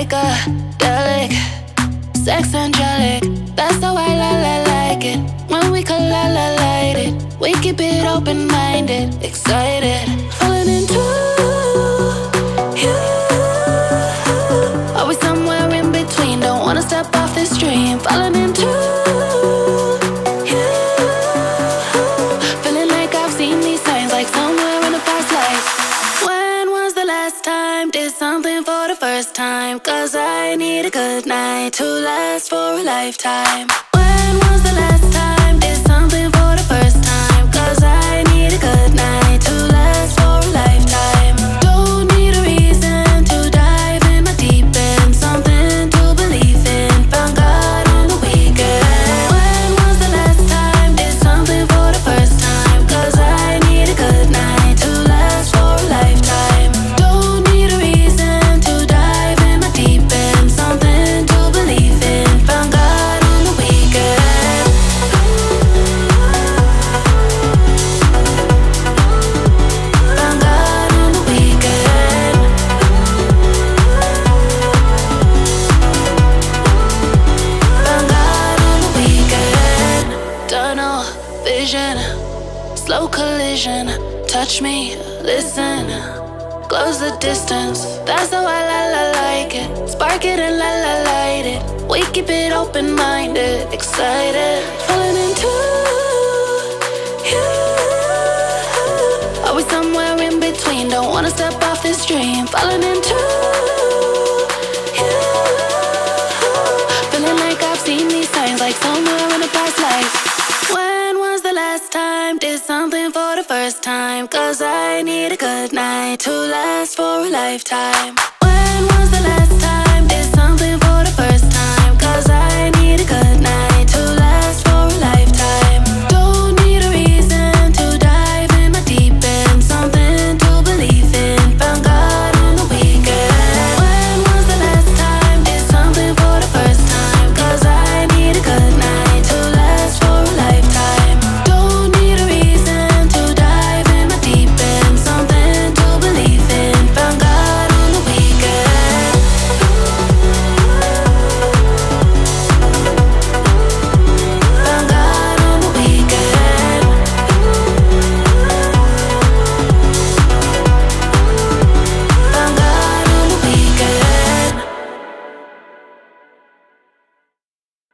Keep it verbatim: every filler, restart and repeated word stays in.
psychedelic, sex angelic. That's how I la la like it. When we collide it, we keep it open-minded, excited, falling into you. Are we somewhere in between? Don't wanna step off this stream, falling into you. Feeling like I've seen these signs, like somewhere in a past life. When was the last time did something for the first time? Cause I need a good night to last for a lifetime. When was the last time did something for the first time? Cause I need a good night to last for a lifetime. Don't need a reason to dive in my deep end, something to believe in, found God on the weekend. When was the last time did something for the first time? Cause I need a good night to last for a lifetime. Don't need a reason to dive in my deep end, something to believe in, found God on the weekend. Found God on the weekend. Found God on the weekend. Tunnel vision, slow collision. Touch me, listen, close the distance. That's how I la la like it. Spark it and la la light it. We keep it open-minded, excited, falling into you. Are we somewhere in between? Don't wanna step off this dream, falling into you. Feeling like I've seen these signs, like somewhere in a past life. When was the last time did something for the first time? Cause I need a good night to last for a lifetime.